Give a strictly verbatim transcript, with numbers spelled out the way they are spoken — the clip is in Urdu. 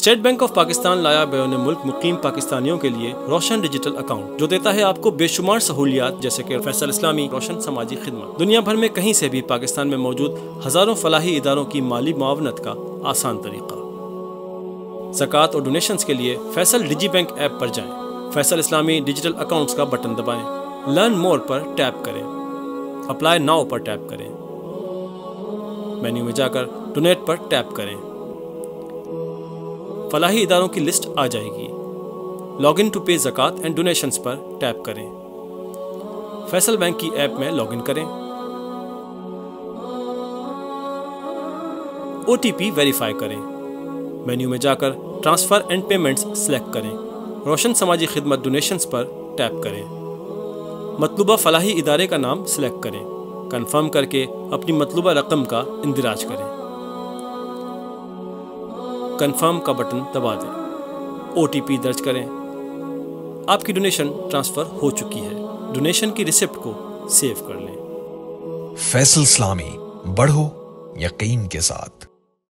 اسٹیٹ بینک آف پاکستان لایا بیرون ملک مقیم پاکستانیوں کے لیے روشن ڈیجیٹل اکاؤنٹ، جو دیتا ہے آپ کو بے شمار سہولیات جیسے کہ فیصل اسلامی روشن سماجی خدمت۔ دنیا بھر میں کہیں سے بھی پاکستان میں موجود ہزاروں فلاحی اداروں کی مالی معاونت کا آسان طریقہ۔ زکوٰۃ اور ڈونیشنز کے لیے فیصل ڈیجی بینک ایپ پر جائیں، فیصل اسلامی ڈیجیٹل اکاؤنٹس کا بٹن دبائیں، لرن مور پر ٹیپ کریں، اپلائی ناؤ پر ٹیپ کریں، مینیو میں جا کر ڈونیٹ پر ٹیپ کریں، فلاحی اداروں کی لسٹ آ جائے گی۔ لاگ ان ٹو پے زکوٰۃ اینڈ ڈونیشنز پر ٹیپ کریں، فیصل بینک کی ایپ میں لاگ ان کریں، او ٹی پی ویریفائی کریں، مینیو میں جا کر ٹرانسفر اینڈ پیمنٹس سلیکٹ کریں، روشن سماجی خدمت ڈونیشنز پر ٹیپ کریں، مطلوبہ فلاحی ادارے کا نام سلیکٹ کریں، کنفرم کر کے اپنی مطلوبہ رقم کا اندراج کریں، کنفرم کا بٹن دبا دیں، او ٹی پی درج کریں، آپ کی ڈونیشن ٹرانسفر ہو چکی ہے۔ ڈونیشن کی ریسپٹ کو سیو کر لیں۔ فیصل اسلامی، بڑھو یقین کے ساتھ۔